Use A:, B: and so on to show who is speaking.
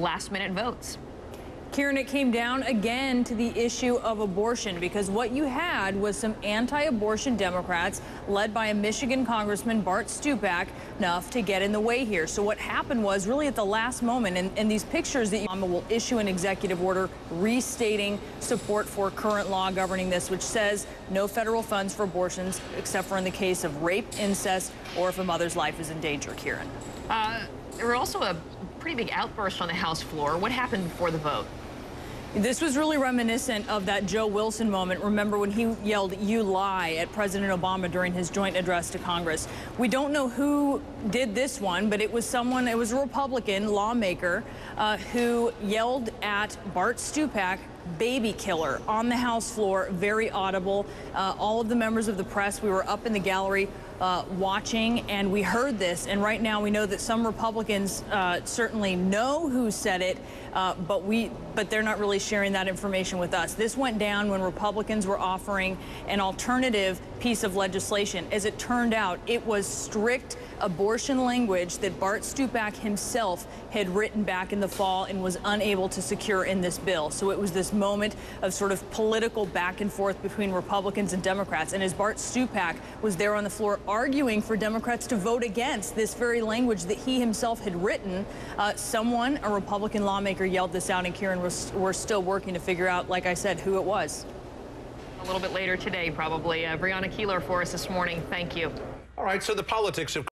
A: last-minute votes.
B: Kieran, it came down again to the issue of abortion, because what you had was some anti-abortion Democrats led by a Michigan Congressman, Bart Stupak, enough to get in the way here. So what happened was really at the last moment, and these pictures that Obama will issue an executive order restating support for current law governing this, which says no federal funds for abortions except for in the case of rape, incest, or if a mother's life is in danger. Kieran.
A: There were also a pretty big outburst on the House floor. What happened before the vote?
B: This was really reminiscent of that Joe Wilson moment. Remember when he yelled, "You lie," at President Obama during his joint address to Congress. We don't know who did this one, but it was a Republican lawmaker who yelled at Bart Stupak, "baby killer," on the House floor, very audible. All of the members of the press, we were up in the gallery watching, and we heard this. And right now we know that some Republicans certainly know who said it, but they're not really sharing that information with us. This went down when Republicans were offering an alternative piece of legislation. As it turned out, it was strict abortion language that Bart Stupak himself had written back in the fall and was unable to secure in this bill. So it was this moment of sort of political back and forth between Republicans and Democrats. And as Bart Stupak was there on the floor arguing for Democrats to vote against this very language that he himself had written, a Republican lawmaker, yelled this out, and Kieran, we're still working to figure out, like I said, who it was.
A: A little bit later today, probably. Brianna Keeler for us this morning. Thank you.
C: All right, so the politics of